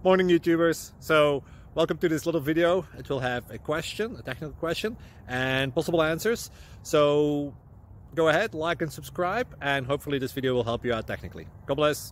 Morning YouTubers. So welcome to this little video. It will have a question, a technical question, and possible answers. So go ahead, like and subscribe, and hopefully this video will help you out technically. God bless.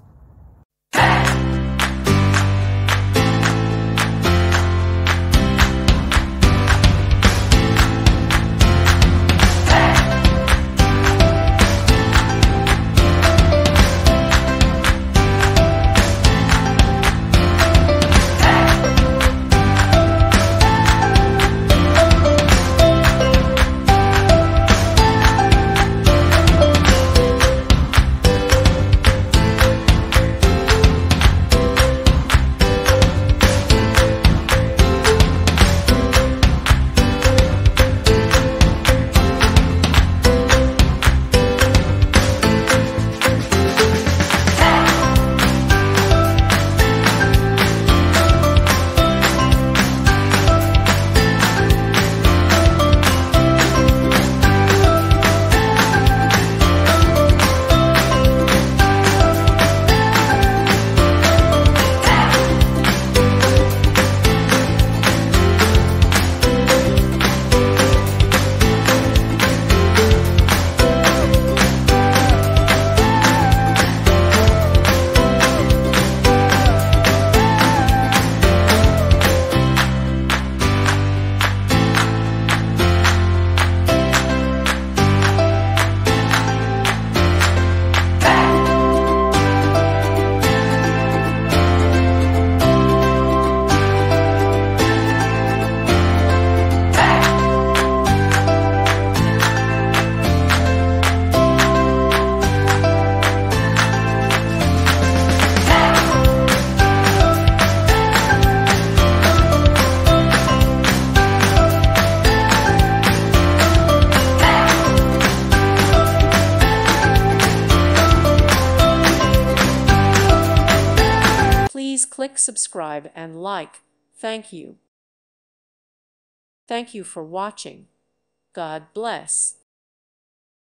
Please click subscribe and like. Thank you. Thank you for watching. God bless.